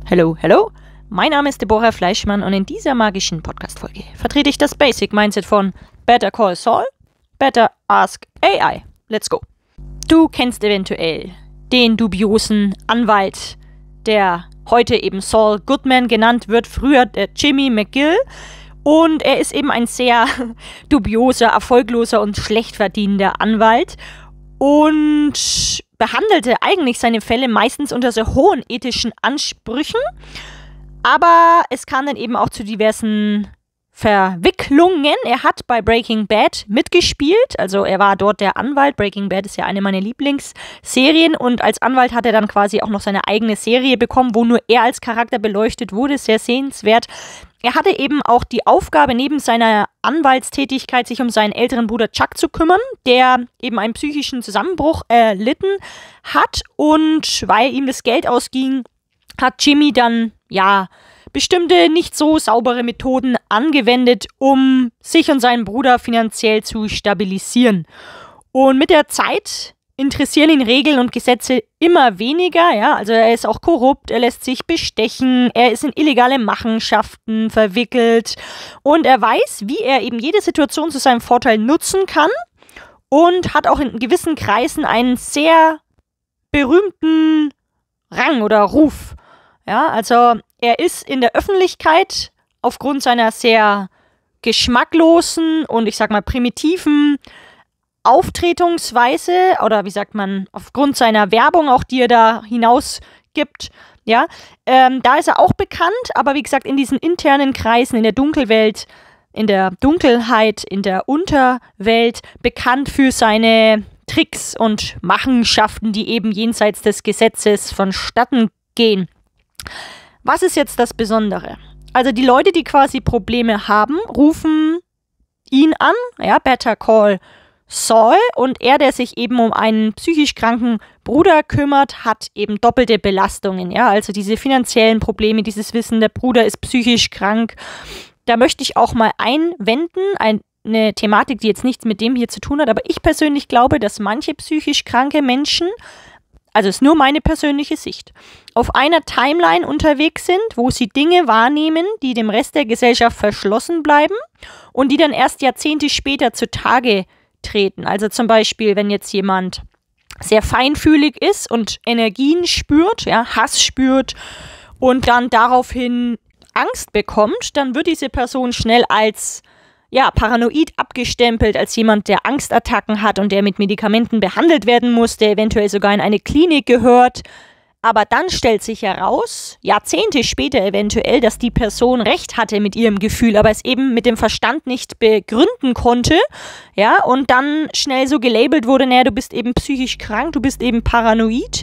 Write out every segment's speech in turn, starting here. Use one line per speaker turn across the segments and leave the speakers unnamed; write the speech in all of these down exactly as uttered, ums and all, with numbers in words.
Hello, hello. Mein Name ist Deborah Fleischmann und in dieser magischen Podcast-Folge vertrete ich das Basic Mindset von Better Call Saul, Better Ask A I. Let's go. Du kennst eventuell den dubiosen Anwalt, der heute eben Saul Goodman genannt wird, früher der Jimmy McGill. Und er ist eben ein sehr dubioser, erfolgloser und schlecht verdienender Anwalt und behandelte eigentlich seine Fälle meistens unter sehr hohen ethischen Ansprüchen. Aber es kam dann eben auch zu diversen Verwicklungen. Er hat bei Breaking Bad mitgespielt, also er war dort der Anwalt. Breaking Bad ist ja eine meiner Lieblingsserien und als Anwalt hat er dann quasi auch noch seine eigene Serie bekommen, wo nur er als Charakter beleuchtet wurde, sehr sehenswert. Er hatte eben auch die Aufgabe, neben seiner Anwaltstätigkeit sich um seinen älteren Bruder Chuck zu kümmern, der eben einen psychischen Zusammenbruch erlitten hat und weil ihm das Geld ausging, hat Jimmy dann, ja, bestimmte nicht so saubere Methoden angewendet, um sich und seinen Bruder finanziell zu stabilisieren. Und mit der Zeit interessieren ihn Regeln und Gesetze immer weniger, ja, also er ist auch korrupt, er lässt sich bestechen, er ist in illegale Machenschaften verwickelt und er weiß, wie er eben jede Situation zu seinem Vorteil nutzen kann und hat auch in gewissen Kreisen einen sehr berühmten Rang oder Ruf. Ja, also er ist in der Öffentlichkeit aufgrund seiner sehr geschmacklosen und ich sag mal primitiven Auftretungsweise oder wie sagt man, aufgrund seiner Werbung auch, die er da hinaus gibt, ja, ähm, da ist er auch bekannt, aber wie gesagt, in diesen internen Kreisen, in der Dunkelwelt, in der Dunkelheit, in der Unterwelt bekannt für seine Tricks und Machenschaften, die eben jenseits des Gesetzes vonstatten gehen. Was ist jetzt das Besondere? Also die Leute, die quasi Probleme haben, rufen ihn an, ja, Better Call Saul, und er, der sich eben um einen psychisch kranken Bruder kümmert, hat eben doppelte Belastungen, ja, also diese finanziellen Probleme, dieses Wissen, der Bruder ist psychisch krank. Da möchte ich auch mal einwenden, eine Thematik, die jetzt nichts mit dem hier zu tun hat, aber ich persönlich glaube, dass manche psychisch kranke Menschen, also ist nur meine persönliche Sicht, auf einer Timeline unterwegs sind, wo sie Dinge wahrnehmen, die dem Rest der Gesellschaft verschlossen bleiben und die dann erst Jahrzehnte später zutage treten. Also zum Beispiel, wenn jetzt jemand sehr feinfühlig ist und Energien spürt, ja, Hass spürt und dann daraufhin Angst bekommt, dann wird diese Person schnell als ja, paranoid abgestempelt, als jemand, der Angstattacken hat und der mit Medikamenten behandelt werden muss, der eventuell sogar in eine Klinik gehört. Aber dann stellt sich heraus, Jahrzehnte später eventuell, dass die Person recht hatte mit ihrem Gefühl, aber es eben mit dem Verstand nicht begründen konnte, ja, und dann schnell so gelabelt wurde, naja, du bist eben psychisch krank, du bist eben paranoid.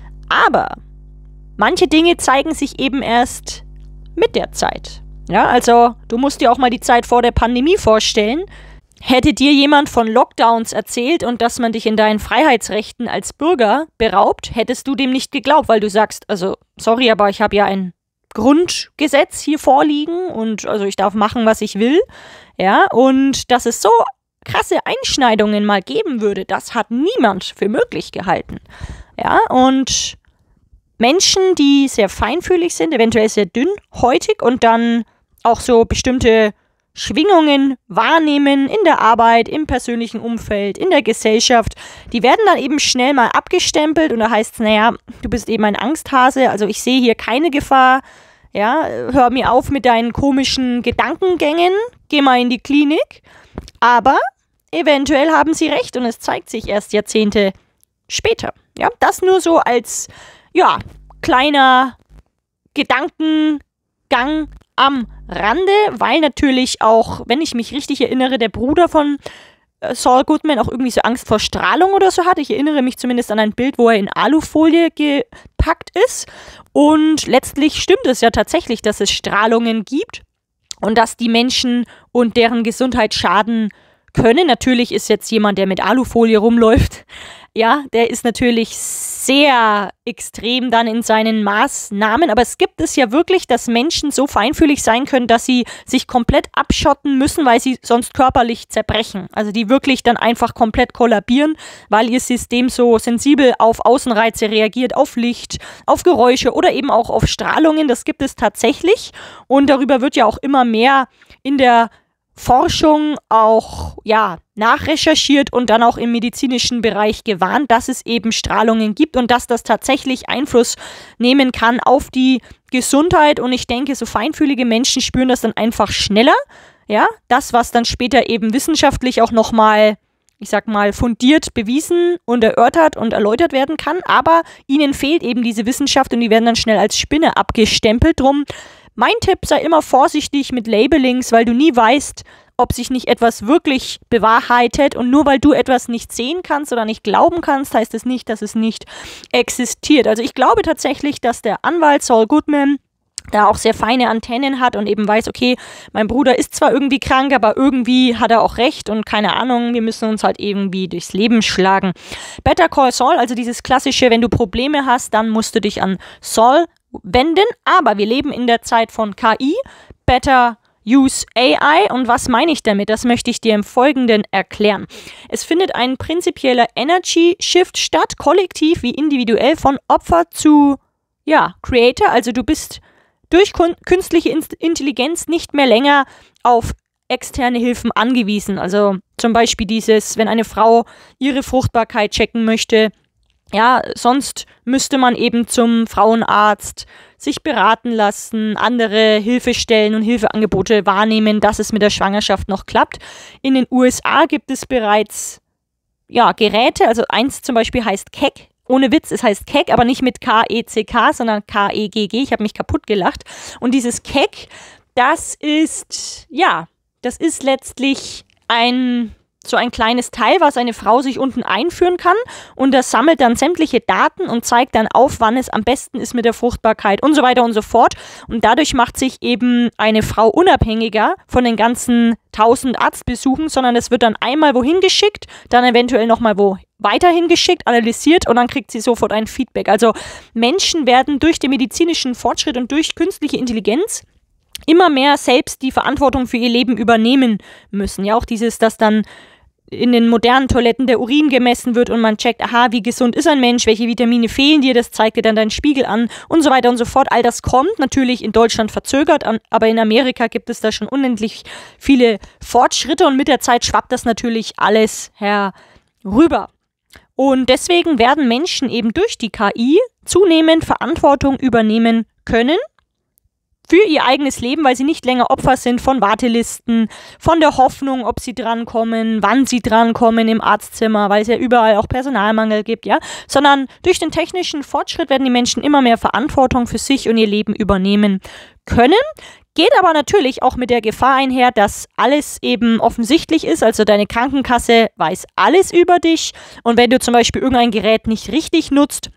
Aber manche Dinge zeigen sich eben erst mit der Zeit. Ja, also du musst dir auch mal die Zeit vor der Pandemie vorstellen. Hätte dir jemand von Lockdowns erzählt und dass man dich in deinen Freiheitsrechten als Bürger beraubt, hättest du dem nicht geglaubt, weil du sagst, also sorry, aber ich habe ja ein Grundgesetz hier vorliegen und also ich darf machen, was ich will. Ja, und dass es so krasse Einschneidungen mal geben würde, das hat niemand für möglich gehalten. Ja, und Menschen, die sehr feinfühlig sind, eventuell sehr dünnhäutig und dann auch so bestimmte Schwingungen wahrnehmen in der Arbeit, im persönlichen Umfeld, in der Gesellschaft, die werden dann eben schnell mal abgestempelt und da heißt es, naja, du bist eben ein Angsthase, also ich sehe hier keine Gefahr, ja, hör mir auf mit deinen komischen Gedankengängen, geh mal in die Klinik, aber eventuell haben sie recht und es zeigt sich erst Jahrzehnte später, ja, das nur so als, ja, kleiner Gedankengang am Rande, weil natürlich auch, wenn ich mich richtig erinnere, der Bruder von äh, Saul Goodman auch irgendwie so Angst vor Strahlung oder so hat. Ich erinnere mich zumindest an ein Bild, wo er in Alufolie gepackt ist. Und letztlich stimmt es ja tatsächlich, dass es Strahlungen gibt und dass die Menschen und deren Gesundheit schaden können. Natürlich ist jetzt jemand, der mit Alufolie rumläuft, ja, der ist natürlich sehr extrem dann in seinen Maßnahmen, aber es gibt es ja wirklich, dass Menschen so feinfühlig sein können, dass sie sich komplett abschotten müssen, weil sie sonst körperlich zerbrechen. Also die wirklich dann einfach komplett kollabieren, weil ihr System so sensibel auf Außenreize reagiert, auf Licht, auf Geräusche oder eben auch auf Strahlungen. Das gibt es tatsächlich und darüber wird ja auch immer mehr in der Forschung auch ja, nachrecherchiert und dann auch im medizinischen Bereich gewarnt, dass es eben Strahlungen gibt und dass das tatsächlich Einfluss nehmen kann auf die Gesundheit. Und ich denke, so feinfühlige Menschen spüren das dann einfach schneller. Ja, das, was dann später eben wissenschaftlich auch nochmal, ich sag mal, fundiert bewiesen und erörtert und erläutert werden kann. Aber ihnen fehlt eben diese Wissenschaft und die werden dann schnell als Spinne abgestempelt. Drum mein Tipp, sei immer vorsichtig mit Labelings, weil du nie weißt, ob sich nicht etwas wirklich bewahrheitet. Und nur weil du etwas nicht sehen kannst oder nicht glauben kannst, heißt es nicht, dass es nicht existiert. Also ich glaube tatsächlich, dass der Anwalt Saul Goodman da auch sehr feine Antennen hat und eben weiß, okay, mein Bruder ist zwar irgendwie krank, aber irgendwie hat er auch recht und keine Ahnung, wir müssen uns halt irgendwie durchs Leben schlagen. Better Call Saul, also dieses klassische, wenn du Probleme hast, dann musst du dich an Saul wenden, aber wir leben in der Zeit von K I, Better Use A I. Und was meine ich damit? Das möchte ich dir im Folgenden erklären. Es findet ein prinzipieller Energy Shift statt, kollektiv wie individuell von Opfer zu, ja, Creator. Also du bist durch künstliche Intelligenz nicht mehr länger auf externe Hilfen angewiesen. Also zum Beispiel dieses, wenn eine Frau ihre Fruchtbarkeit checken möchte, ja, sonst müsste man eben zum Frauenarzt sich beraten lassen, andere Hilfestellen und Hilfeangebote wahrnehmen, dass es mit der Schwangerschaft noch klappt. In den U S A gibt es bereits ja, Geräte, also eins zum Beispiel heißt Keck. Ohne Witz, es heißt Keck, aber nicht mit K E C K, sondern K E G G. Ich habe mich kaputt gelacht. Und dieses Keck, das ist, ja, das ist letztlich ein so ein kleines Teil, was eine Frau sich unten einführen kann und das sammelt dann sämtliche Daten und zeigt dann auf, wann es am besten ist mit der Fruchtbarkeit und so weiter und so fort. Und dadurch macht sich eben eine Frau unabhängiger von den ganzen tausend Arztbesuchen, sondern es wird dann einmal wohin geschickt, dann eventuell nochmal wo weiterhin geschickt, analysiert und dann kriegt sie sofort ein Feedback. Also Menschen werden durch den medizinischen Fortschritt und durch künstliche Intelligenz immer mehr selbst die Verantwortung für ihr Leben übernehmen müssen. Ja, auch dieses, dass dann in den modernen Toiletten der Urin gemessen wird und man checkt, aha, wie gesund ist ein Mensch, welche Vitamine fehlen dir, das zeigt dir dann deinen Spiegel an und so weiter und so fort. All das kommt natürlich in Deutschland verzögert, aber in Amerika gibt es da schon unendlich viele Fortschritte und mit der Zeit schwappt das natürlich alles herüber. Und deswegen werden Menschen eben durch die K I zunehmend Verantwortung übernehmen können für ihr eigenes Leben, weil sie nicht länger Opfer sind von Wartelisten, von der Hoffnung, ob sie drankommen, wann sie drankommen im Arztzimmer, weil es ja überall auch Personalmangel gibt, ja, sondern durch den technischen Fortschritt werden die Menschen immer mehr Verantwortung für sich und ihr Leben übernehmen können. Geht aber natürlich auch mit der Gefahr einher, dass alles eben offensichtlich ist, also deine Krankenkasse weiß alles über dich und wenn du zum Beispiel irgendein Gerät nicht richtig nutzt,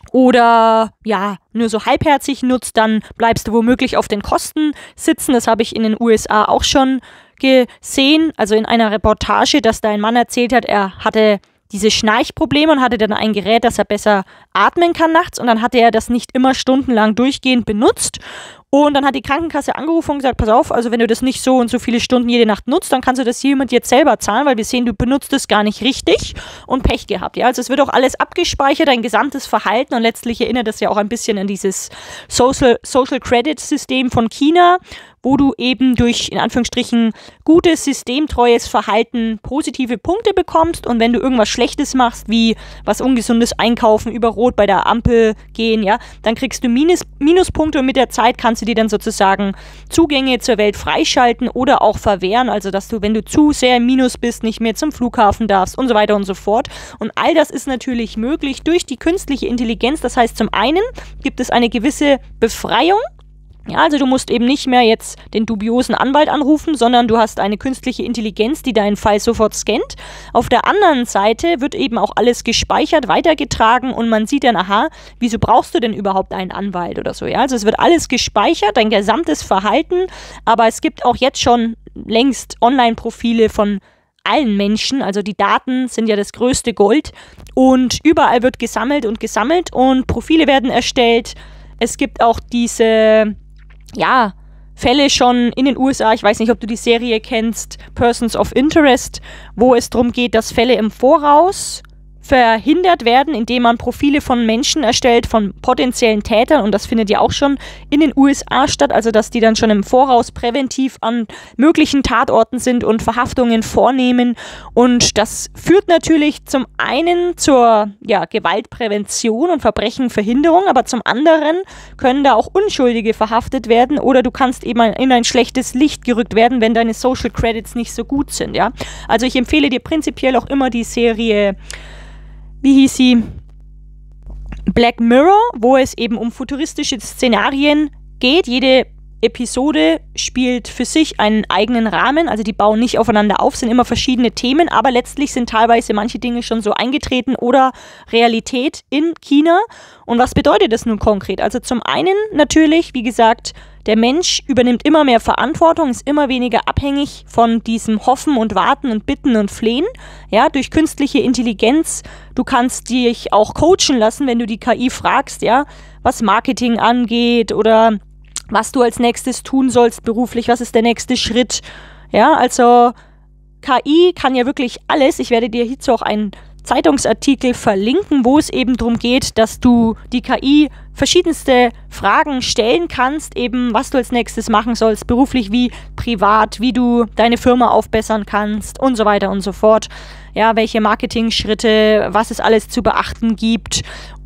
oder ja, nur so halbherzig nutzt, dann bleibst du womöglich auf den Kosten sitzen. Das habe ich in den U S A auch schon gesehen, also in einer Reportage, dass da ein Mann erzählt hat, er hatte diese Schnarchprobleme und hatte dann ein Gerät, dass er besser atmen kann nachts und dann hatte er das nicht immer stundenlang durchgehend benutzt und dann hat die Krankenkasse angerufen und gesagt, pass auf, also wenn du das nicht so und so viele Stunden jede Nacht nutzt, dann kannst du das jemand jetzt selber zahlen, weil wir sehen, du benutzt es gar nicht richtig und Pech gehabt. Ja, also es wird auch alles abgespeichert, dein gesamtes Verhalten und letztlich erinnert das ja auch ein bisschen an dieses Social, Social Credit System von China, wo du eben durch, in Anführungsstrichen, gutes, systemtreues Verhalten positive Punkte bekommst und wenn du irgendwas Schlechtes machst, wie was Ungesundes einkaufen, über Rot bei der Ampel gehen, ja, dann kriegst du Minus, Minuspunkte und mit der Zeit kannst du dir dann sozusagen Zugänge zur Welt freischalten oder auch verwehren, also dass du, wenn du zu sehr im Minus bist, nicht mehr zum Flughafen darfst und so weiter und so fort. Und all das ist natürlich möglich durch die künstliche Intelligenz. Das heißt, zum einen gibt es eine gewisse Befreiung. Ja, also du musst eben nicht mehr jetzt den dubiosen Anwalt anrufen, sondern du hast eine künstliche Intelligenz, die deinen Fall sofort scannt. Auf der anderen Seite wird eben auch alles gespeichert, weitergetragen und man sieht dann, aha, wieso brauchst du denn überhaupt einen Anwalt oder so, ja? Also es wird alles gespeichert, dein gesamtes Verhalten, aber es gibt auch jetzt schon längst Online-Profile von allen Menschen. Also die Daten sind ja das größte Gold und überall wird gesammelt und gesammelt und Profile werden erstellt. Es gibt auch diese, ja, Fälle schon in den U S A, ich weiß nicht, ob du die Serie kennst, Persons of Interest, wo es darum geht, dass Fälle im Voraus verhindert werden, indem man Profile von Menschen erstellt, von potenziellen Tätern, und das findet ja auch schon in den U S A statt, also dass die dann schon im Voraus präventiv an möglichen Tatorten sind und Verhaftungen vornehmen, und das führt natürlich zum einen zur ja, Gewaltprävention und Verbrechenverhinderung, aber zum anderen können da auch Unschuldige verhaftet werden oder du kannst eben in ein schlechtes Licht gerückt werden, wenn deine Social Credits nicht so gut sind, ja. Also ich empfehle dir prinzipiell auch immer die Serie, wie hieß sie? Black Mirror, wo es eben um futuristische Szenarien geht. Jede Episode spielt für sich einen eigenen Rahmen, also die bauen nicht aufeinander auf, sind immer verschiedene Themen, aber letztlich sind teilweise manche Dinge schon so eingetreten oder Realität in China. Und was bedeutet das nun konkret? Also zum einen natürlich, wie gesagt, der Mensch übernimmt immer mehr Verantwortung, ist immer weniger abhängig von diesem Hoffen und Warten und Bitten und Flehen, ja, durch künstliche Intelligenz. Du kannst dich auch coachen lassen, wenn du die K I fragst, ja, was Marketing angeht oder was du als nächstes tun sollst beruflich, was ist der nächste Schritt, ja, also K I kann ja wirklich alles. Ich werde dir hierzu auch einen Zeitungsartikel verlinken, wo es eben darum geht, dass du die K I verschiedenste Fragen stellen kannst, eben was du als nächstes machen sollst, beruflich wie privat, wie du deine Firma aufbessern kannst und so weiter und so fort. Ja, welche Marketingschritte, was es alles zu beachten gibt.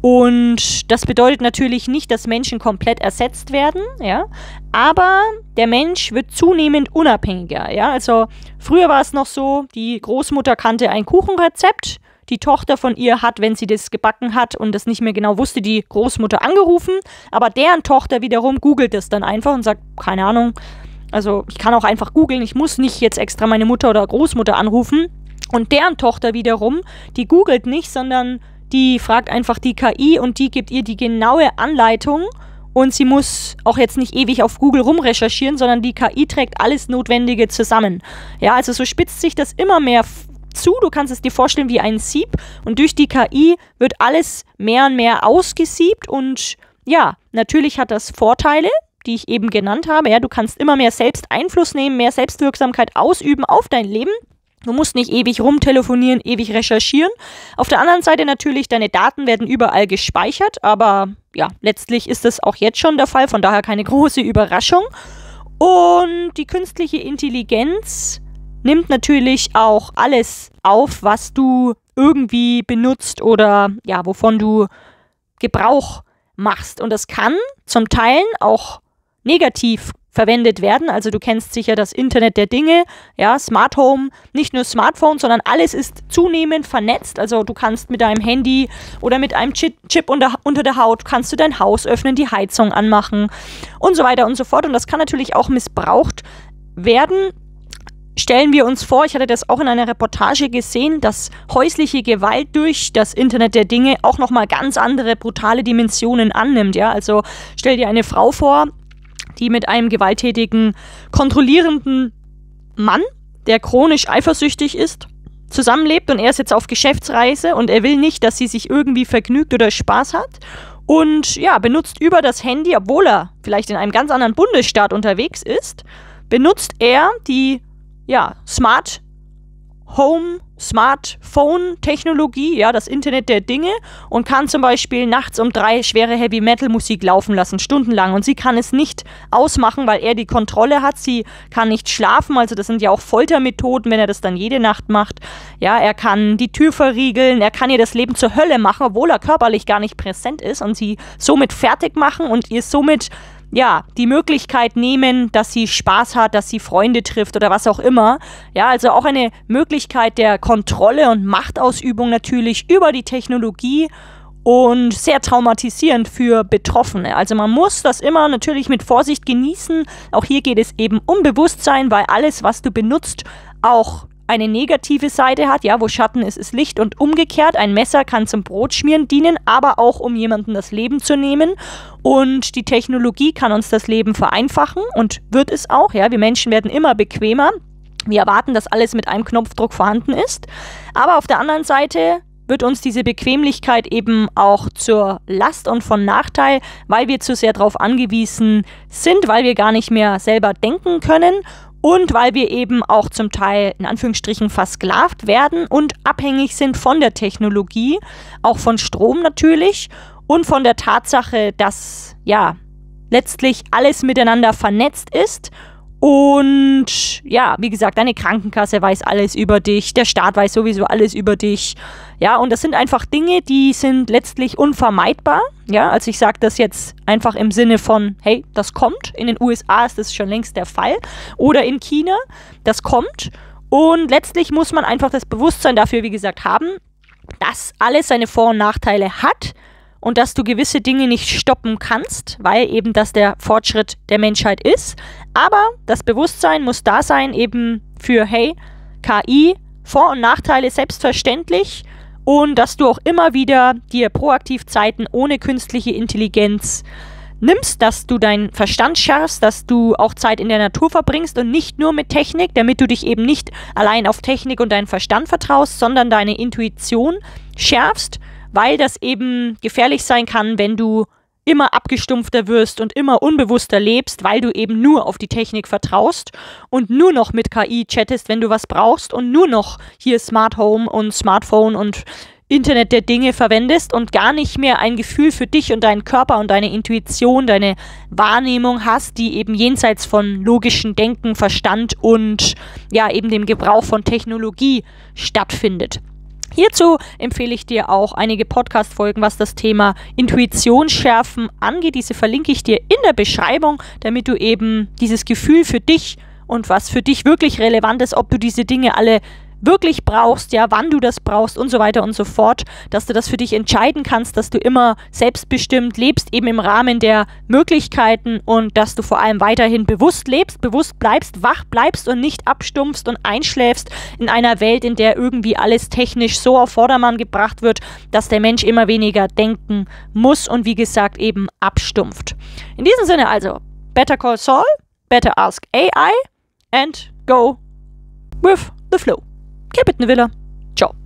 Und das bedeutet natürlich nicht, dass Menschen komplett ersetzt werden, ja, aber der Mensch wird zunehmend unabhängiger, ja. Also früher war es noch so, die Großmutter kannte ein Kuchenrezept, die Tochter von ihr hat, wenn sie das gebacken hat und das nicht mehr genau wusste, die Großmutter angerufen, aber deren Tochter wiederum googelt das dann einfach und sagt, keine Ahnung, also ich kann auch einfach googeln, ich muss nicht jetzt extra meine Mutter oder Großmutter anrufen. Und deren Tochter wiederum, die googelt nicht, sondern die fragt einfach die K I und die gibt ihr die genaue Anleitung und sie muss auch jetzt nicht ewig auf Google rumrecherchieren, sondern die K I trägt alles Notwendige zusammen. Ja, also so spitzt sich das immer mehr zu, du kannst es dir vorstellen wie ein Sieb und durch die K I wird alles mehr und mehr ausgesiebt und ja, natürlich hat das Vorteile, die ich eben genannt habe. Ja, du kannst immer mehr selbst Einfluss nehmen, mehr Selbstwirksamkeit ausüben auf dein Leben. Du musst nicht ewig rumtelefonieren, ewig recherchieren. Auf der anderen Seite natürlich, deine Daten werden überall gespeichert, aber ja, letztlich ist das auch jetzt schon der Fall, von daher keine große Überraschung. Und die künstliche Intelligenz nimmt natürlich auch alles auf, was du irgendwie benutzt oder ja, wovon du Gebrauch machst. Und das kann zum Teil auch negativ verwendet werden. Also du kennst sicher das Internet der Dinge, ja, Smart Home, nicht nur Smartphone, sondern alles ist zunehmend vernetzt. Also du kannst mit deinem Handy oder mit einem Chip, Chip unter, unter der Haut, kannst du dein Haus öffnen, die Heizung anmachen und so weiter und so fort. Und das kann natürlich auch missbraucht werden. Stellen wir uns vor, ich hatte das auch in einer Reportage gesehen, dass häusliche Gewalt durch das Internet der Dinge auch nochmal ganz andere brutale Dimensionen annimmt. Ja? Also stell dir eine Frau vor, die mit einem gewalttätigen, kontrollierenden Mann, der chronisch eifersüchtig ist, zusammenlebt und er ist jetzt auf Geschäftsreise und er will nicht, dass sie sich irgendwie vergnügt oder Spaß hat und ja, benutzt über das Handy, obwohl er vielleicht in einem ganz anderen Bundesstaat unterwegs ist, benutzt er die ja, Smart Home, Smartphone-Technologie, ja, das Internet der Dinge und kann zum Beispiel nachts um drei schwere Heavy-Metal-Musik laufen lassen, stundenlang. Und sie kann es nicht ausmachen, weil er die Kontrolle hat. Sie kann nicht schlafen, also das sind ja auch Foltermethoden, wenn er das dann jede Nacht macht. Ja, er kann die Tür verriegeln, er kann ihr das Leben zur Hölle machen, obwohl er körperlich gar nicht präsent ist und sie somit fertig machen und ihr somit ja, die Möglichkeit nehmen, dass sie Spaß hat, dass sie Freunde trifft oder was auch immer. Ja, also auch eine Möglichkeit der Kontrolle und Machtausübung natürlich über die Technologie und sehr traumatisierend für Betroffene. Also man muss das immer natürlich mit Vorsicht genießen. Auch hier geht es eben um Bewusstsein, weil alles, was du benutzt, auch eine negative Seite hat, ja, wo Schatten ist, ist Licht und umgekehrt. Ein Messer kann zum Brotschmieren dienen, aber auch um jemandem das Leben zu nehmen. Und die Technologie kann uns das Leben vereinfachen und wird es auch, ja. Wir Menschen werden immer bequemer. Wir erwarten, dass alles mit einem Knopfdruck vorhanden ist. Aber auf der anderen Seite wird uns diese Bequemlichkeit eben auch zur Last und von Nachteil, weil wir zu sehr darauf angewiesen sind, weil wir gar nicht mehr selber denken können und weil wir eben auch zum Teil in Anführungsstrichen versklavt werden und abhängig sind von der Technologie, auch von Strom natürlich und von der Tatsache, dass ja letztlich alles miteinander vernetzt ist. Und ja, wie gesagt, deine Krankenkasse weiß alles über dich, der Staat weiß sowieso alles über dich. Ja, und das sind einfach Dinge, die sind letztlich unvermeidbar. Ja, also ich sage das jetzt einfach im Sinne von, hey, das kommt. In den U S A ist das schon längst der Fall. Oder in China, das kommt. Und letztlich muss man einfach das Bewusstsein dafür, wie gesagt, haben, dass alles seine Vor- und Nachteile hat. Und dass du gewisse Dinge nicht stoppen kannst, weil eben das der Fortschritt der Menschheit ist. Aber das Bewusstsein muss da sein eben für, hey, K I, Vor- und Nachteile selbstverständlich und dass du auch immer wieder dir proaktiv Zeiten ohne künstliche Intelligenz nimmst, dass du deinen Verstand schärfst, dass du auch Zeit in der Natur verbringst und nicht nur mit Technik, damit du dich eben nicht allein auf Technik und deinen Verstand vertraust, sondern deine Intuition schärfst, weil das eben gefährlich sein kann, wenn du immer abgestumpfter wirst und immer unbewusster lebst, weil du eben nur auf die Technik vertraust und nur noch mit K I chattest, wenn du was brauchst und nur noch hier Smart Home und Smartphone und Internet der Dinge verwendest und gar nicht mehr ein Gefühl für dich und deinen Körper und deine Intuition, deine Wahrnehmung hast, die eben jenseits von logischem Denken, Verstand und ja eben dem Gebrauch von Technologie stattfindet. Hierzu empfehle ich dir auch einige Podcast-Folgen, was das Thema Intuition schärfen angeht. Diese verlinke ich dir in der Beschreibung, damit du eben dieses Gefühl für dich und was für dich wirklich relevant ist, ob du diese Dinge alle wirklich brauchst, ja, wann du das brauchst und so weiter und so fort, dass du das für dich entscheiden kannst, dass du immer selbstbestimmt lebst, eben im Rahmen der Möglichkeiten und dass du vor allem weiterhin bewusst lebst, bewusst bleibst, wach bleibst und nicht abstumpfst und einschläfst in einer Welt, in der irgendwie alles technisch so auf Vordermann gebracht wird, dass der Mensch immer weniger denken muss und wie gesagt eben abstumpft. In diesem Sinne also, better call Saul, better ask A I and go with the flow. Keep it in the villa. Ciao.